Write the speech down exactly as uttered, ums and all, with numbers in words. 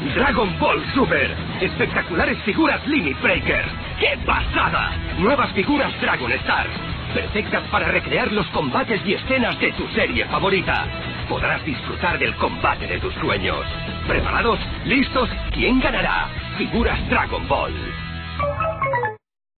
Dragon Ball Super. Espectaculares figuras Limit Breaker. ¡Qué pasada! Nuevas figuras Dragon Star. Perfectas para recrear los combates y escenas de tu serie favorita. Podrás disfrutar del combate de tus sueños. ¿Preparados? ¿Listos? ¿Quién ganará? Figuras Dragon Ball.